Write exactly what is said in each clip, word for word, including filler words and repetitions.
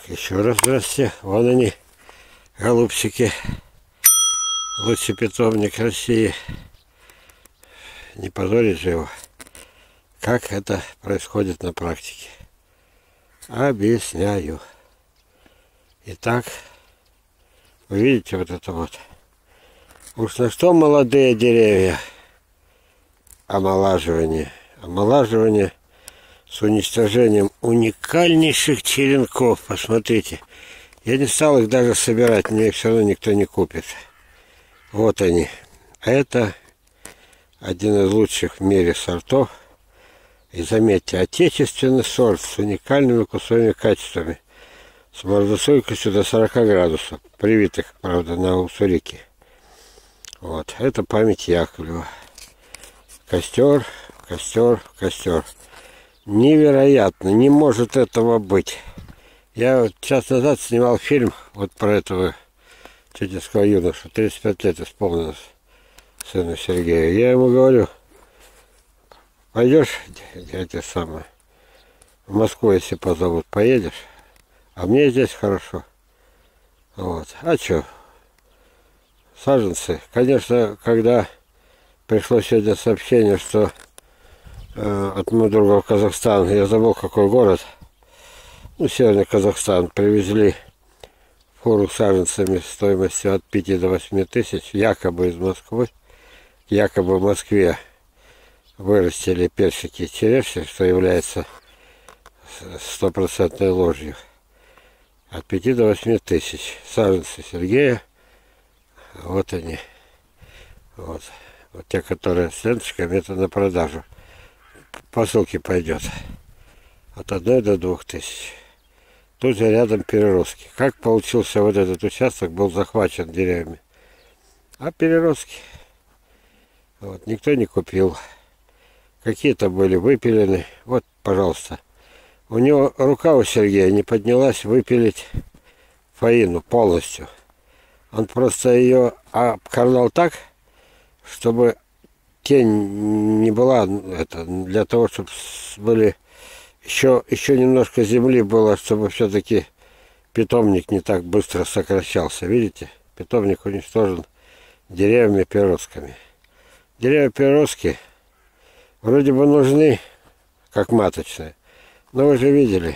Еще раз здрасте. Вон они, голубчики. Лучший питомник России. Не позорить же его. Как это происходит на практике? Объясняю. Итак, вы видите вот это вот. Уж на что молодые деревья? Омолаживание. Омолаживание с уничтожением уникальнейших черенков. Посмотрите. Я не стал их даже собирать, мне их все равно никто не купит. Вот они. Это один из лучших в мире сортов. И заметьте, отечественный сорт с уникальными вкусовыми качествами. С морозостойкостью до сорока градусов. Привитых, правда, на уссурике. Вот. Это память Яковлева. Костер, костер, костер. Невероятно. Не может этого быть. Я вот час назад снимал фильм вот про этого чудесного юношу. тридцать пять лет исполнилось сыну Сергею. Я ему говорю: пойдешь, это самое, в Москву, если позовут, поедешь? А мне здесь хорошо. Вот. А что? Саженцы. Конечно, когда пришло сегодня сообщение, что э, от моего друга в Казахстан, я забыл какой город, ну, Северный Казахстан, привезли фуру с саженцами стоимостью от пяти до восьми тысяч, якобы из Москвы. Якобы в Москве вырастили персики и черешни, что является стопроцентной ложью. От пяти до восьми тысяч. Саженцы Сергея. Вот они. Вот. Вот те, которые с ленточками, это на продажу. По ссылке пойдет. От одной до двух тысяч. Тут же рядом переростки. Как получился вот этот участок, был захвачен деревьями? А переростки. Вот. Никто не купил. Какие-то были выпилены. Вот, пожалуйста. У него рука у Сергея не поднялась выпилить фаину полностью. Он просто ее обкорнал так, чтобы тень не была, это, для того, чтобы были еще, еще немножко земли было, чтобы все-таки питомник не так быстро сокращался. Видите? Питомник уничтожен деревьями-переростками. Деревья-переростки вроде бы нужны, как маточные. Но вы же видели.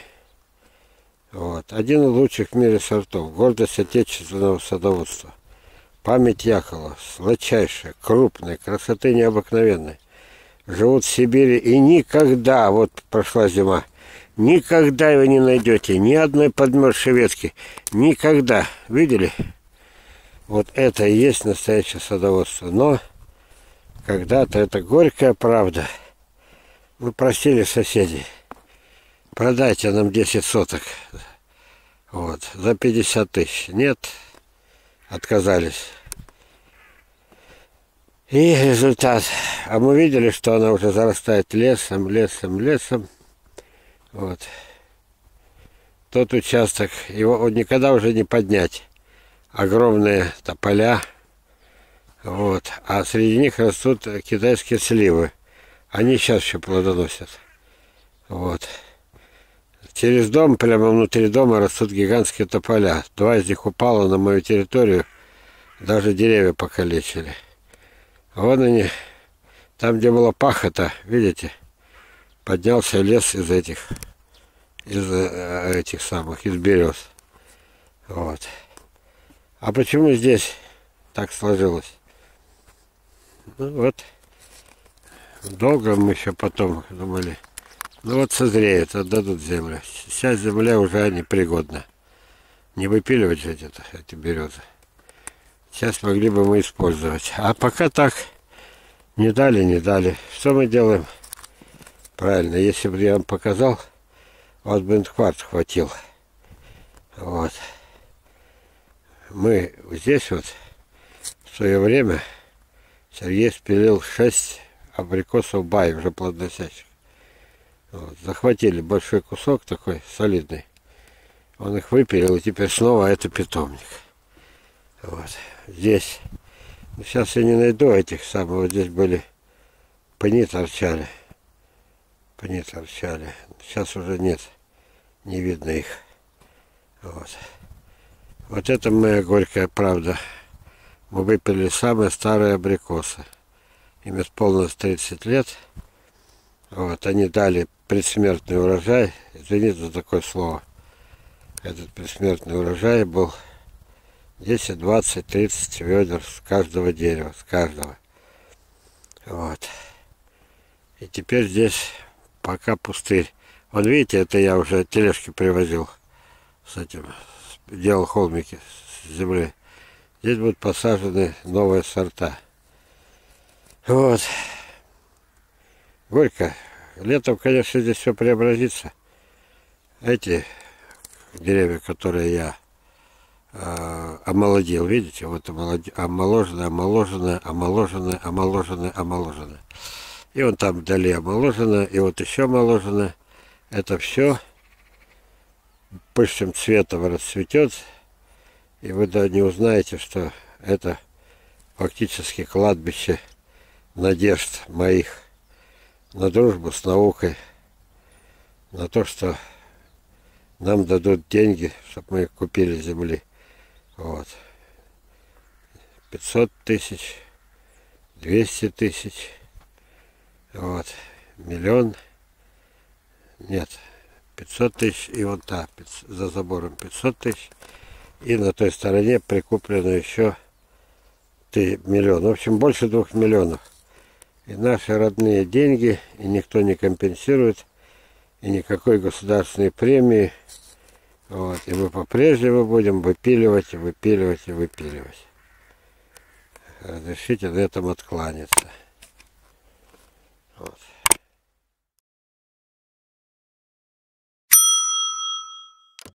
Вот. Один из лучших в мире сортов. Гордость отечественного садоводства. Память Яковлева. Сладчайшая, крупная, красоты необыкновенной. Живут в Сибири и никогда, вот прошла зима, никогда вы не найдете ни одной подмерзшей ветки. Никогда. Видели? Вот это и есть настоящее садоводство. Но когда-то это горькая правда. Мы просили соседей: продайте нам десять соток. Вот. За пятьдесят тысяч. Нет. Отказались. И результат. А мы видели, что она уже зарастает лесом, лесом, лесом. Вот. Тот участок, его никогда уже не поднять. Огромные тополя. Вот. А среди них растут китайские сливы. Они сейчас еще плодоносят. Вот. Через дом, прямо внутри дома, растут гигантские тополя. Два из них упало на мою территорию. Даже деревья покалечили. Вон они. Там, где была пахота, видите, поднялся лес из этих, из этих самых, из берез. Вот. А почему здесь так сложилось? Ну вот. Долго мы еще потом думали. Ну вот созреют, отдадут землю. Сейчас земля уже непригодна. Не выпиливать же это, эти березы. Сейчас могли бы мы использовать. А пока так, не дали, не дали. Что мы делаем? Правильно, если бы я вам показал, вас бы инфаркт хватил. Вот. Мы здесь вот в свое время Сергей спилил шесть абрикосов бай, уже плодоносящих. Вот. Захватили большой кусок такой солидный. Он их выпилил, и теперь снова это питомник. Вот. Здесь. Сейчас я не найду этих самых. Вот здесь были пни торчали. Пни торчали. Сейчас уже нет. Не видно их. Вот. Вот это моя горькая правда. Мы выпили самые старые абрикосы. Им исполнилось тридцать лет. Вот. Они дали предсмертный урожай. Извините за такое слово. Этот предсмертный урожай был десять, двадцать, тридцать ведер с каждого дерева. С каждого. Вот. И теперь здесь пока пустырь. Вон видите, это я уже тележки привозил с этим. Делал холмики с земли. Здесь будут посажены новые сорта. Вот. Горько. Летом, конечно, здесь все преобразится. Эти деревья, которые я э, омолодил, видите, вот омоложенное, омоложенное, омоложенное, омоложенное, омоложенное. И вон там вдали омоложенное, и вот еще омоложенное. Это все пышным цветом расцветет, и вы да не узнаете, что это фактически кладбище надежд моих на дружбу с наукой, на то, что нам дадут деньги, чтобы мы купили земли. Вот. пятьсот тысяч, двести тысяч, вот, миллион, нет, пятьсот тысяч, и вот так, за забором пятьсот тысяч, и на той стороне прикуплено еще миллион. В общем, больше двух миллионов. И наши родные деньги, и никто не компенсирует, и никакой государственной премии. Вот. И мы по-прежнему будем выпиливать, и выпиливать, и выпиливать. Разрешите на этом откланяться.